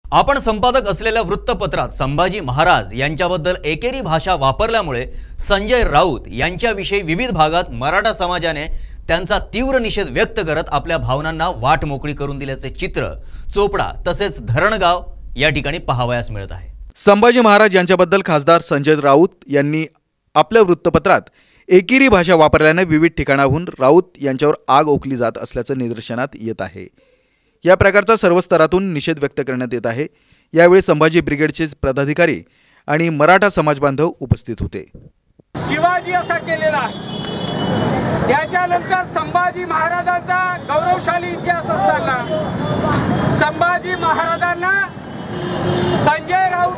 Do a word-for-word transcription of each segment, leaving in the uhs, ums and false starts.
आपण संपादक असलेल्या वृत्तपत्रात संभाजी महाराज यांच्याबद्दल एकेरी भाषा वापरल्यामुळे संजय राऊत यांच्याविषयी विविध भागात मराठा समाजाने त्यांचा तीव्र निषेध व्यक्त करत आपल्या भावनांना वाट मोकळी करून दिल्याचे चित्र चोपडा तसेच धरणग या ठिकाणी पाहावयास मिळत आहे। संभाजी महाराज यांच्याबद्दल खासदार संजय राऊत यांनी आपल्या वृत्तपत्रात एकेरी भाषा वापरल्याने विविध ठिकाणाहून राऊत यांच्यावर आग ओकली जात असल्याचं निदर्शनात येत आहे। या प्रकारचा सर्व स्तरातून निषेध व्यक्त करण्यात येत आहे। यावेळी संभाजी ब्रिगेडचे पदाधिकारी आणि मराठा समाज बांधव उपस्थित होते। शिवाजी असा केलेला आहे, त्याच्यानंतर संभाजी महाराजांचा गौरवशाली इतिहास असताना संभाजी महाराजांना संजय राऊत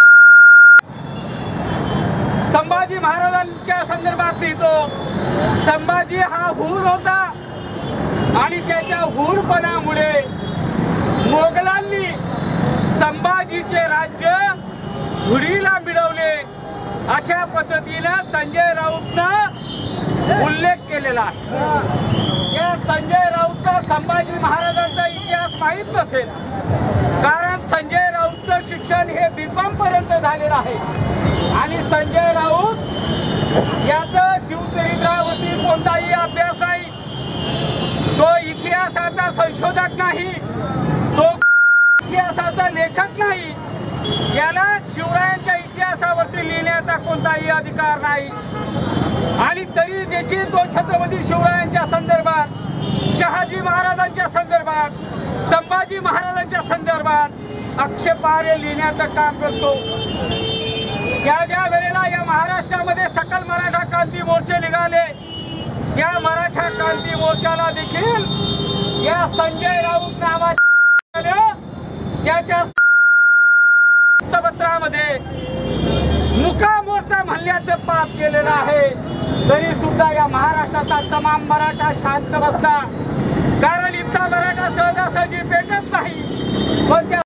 संभाजी महाराजांच्या संदर्भात लिहितो, संभाजी हा हूर होता आणि त्याच्या हूरपणामुळे मोगलांनी संभाजीचे राज्य धुळीला मिळवले अशा पद्धतीने संजय राऊतने उल्लेख केलेला आहे। या संजय राऊतला संभाजी महाराजांचा इतिहास माहीत नसेल, कारण संजय राऊतचं शिक्षण हे बी कॉम पर्यंत झालेलं आहे आणि संजय राऊत याचं शिवचरित्रावरती कोणताही अभ्यास नाही, तो इतिहासाचा संशोधक नाही, तो इतिहासाचा लेखक नाही, याला शिवरायांच्या इतिहासावरती लिहिण्याचा कोणताही अधिकार नाही। आणि तरी देखील तो छत्रपती शिवरायांच्या संदर्भात, शहाजी महाराजांच्या संदर्भात, संभाजी महाराजांच्या संदर्भात आक्षेपार्ह लिहिण्याचं काम करतो। ज्या ज्या वेळेला या महाराष्ट्रामध्ये सकल मराठा क्रांती मोर्चे निघाले, या मराठा क्रांती मोर्चाला देखील या संजय राऊत नावाच्या त्याच्या वृत्तपत्रामध्ये मुका मोर्चा म्हणल्याचं पाप केलेलं आहे। तरी सुद्धा या महाराष्ट्राचा तमाम मराठा शांत बसला, कारण इथला मराठा सहजासहजी पेटत नाही, पण